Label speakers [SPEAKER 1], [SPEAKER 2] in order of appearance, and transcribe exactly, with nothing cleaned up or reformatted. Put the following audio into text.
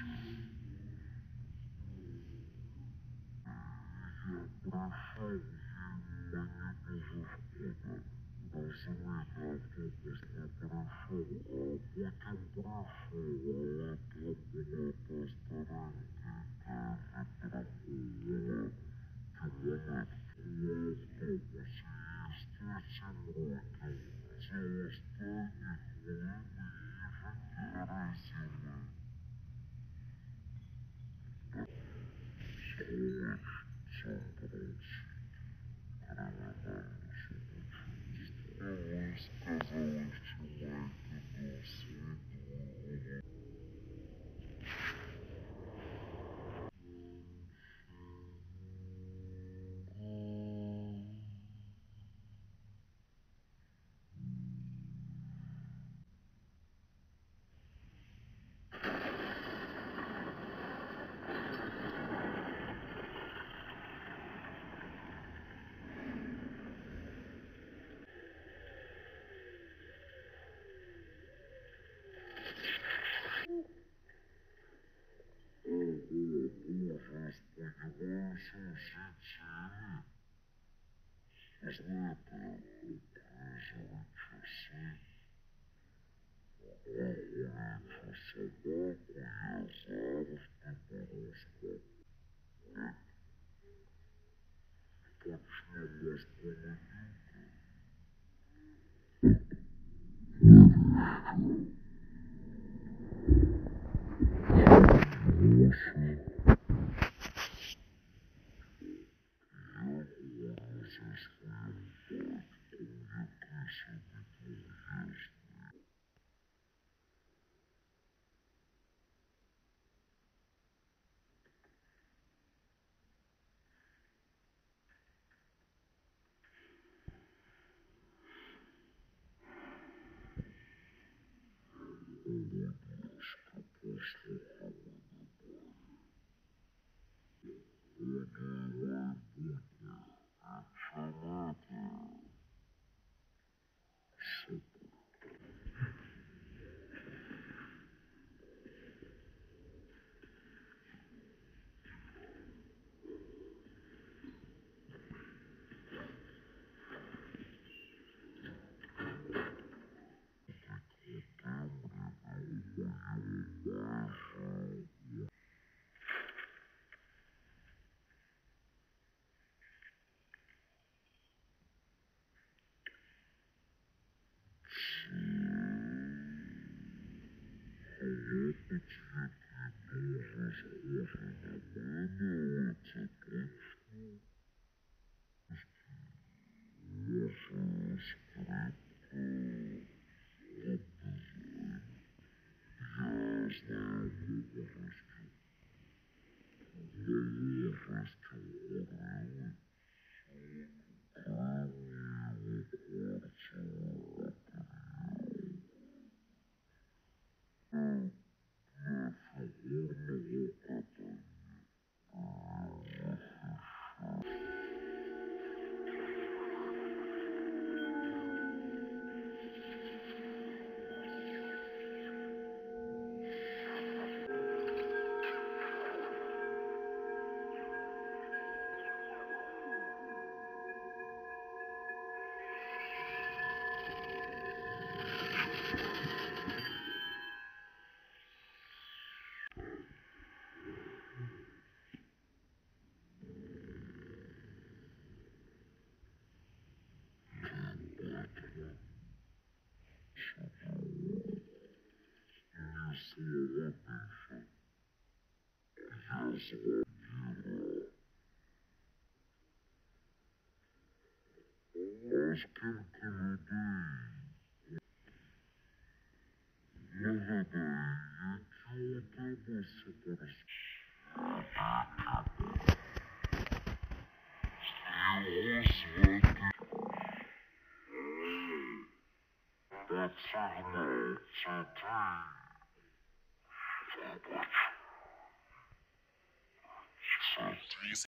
[SPEAKER 1] Прошел мою безусловно. Разумеется, автобус не прошел, а потом прошел, а это была та сторонка, тоже проходила километр. В автобусе есть восемь роков, те остальные хвилины ежики разины. Сволочь, центрович, кроваванщик. Он сказал, что мой был свидетелем. Ого, боже, испугался сетей. Злой показывает часы. Охотничья собака Язаров на дорожку. Точно без половинки. Хорошо. Я здесь хлеб, кто не посадит есть. Леночка после холода. Леня работа. Салаты. Супер. Леточка, похоже на маму, теперь вешаю справку. Я знаю выдержку. Выдержку урала. Правильно выкручивала. Наверное, это Слова пишу. Я звонила. А сколько людей? Нагадаю, який автобус соберусь. Господи. Пацаны, цветы.